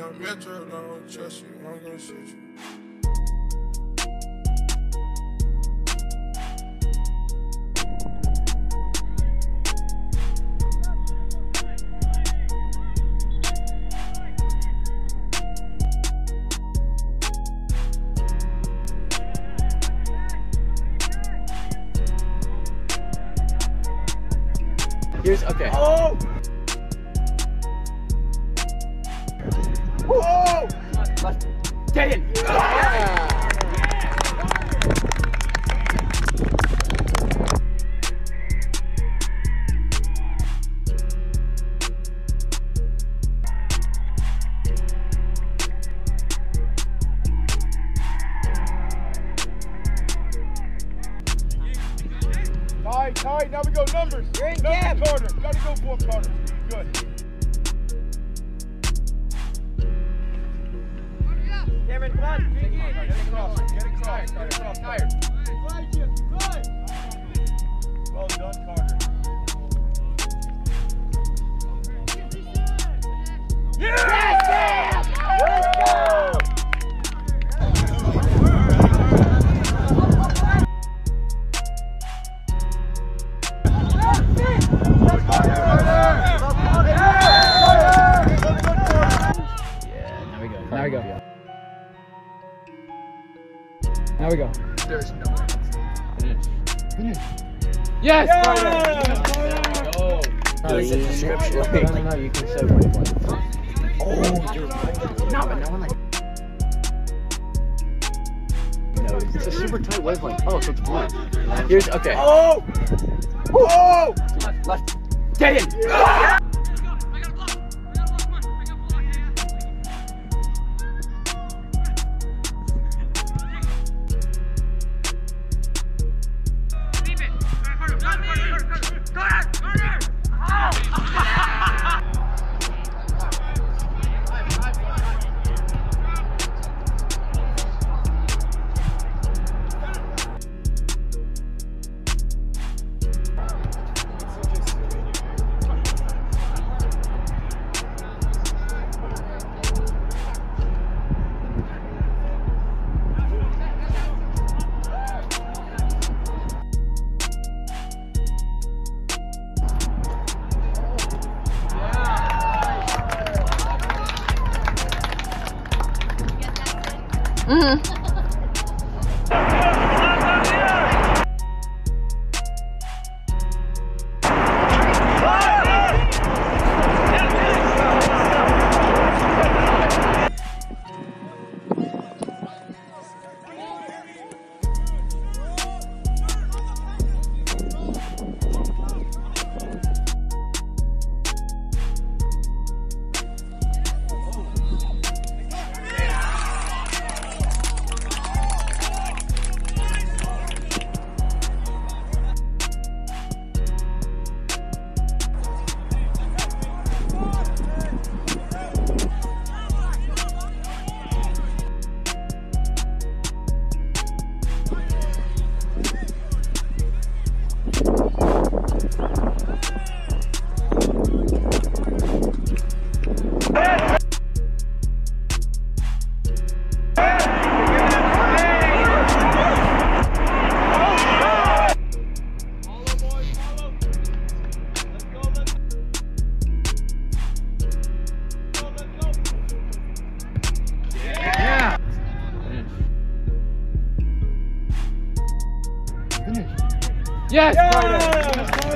bitch, I don't trust you. I'm gonna shoot you. Here's okay. Oh! Oh! Get in! Yeah. Tight, now we go numbers. You're in numbers, camp. Carter. Gotta go for him, Carter. Good. Cameron, come on. Get across. Tired. Well done, Carter. Yes! Let's go! Now we go. Now we go. There's no way. Finish. Yes! Yeah! Go. There's a description. No, you can say wavelength. Oh, you're right. No, but no one like. No, It's a super tight wavelength. Oh, so it's blue. here's okay. Oh! Oh! Left. Get in! Mm-hmm. Yes! Yeah!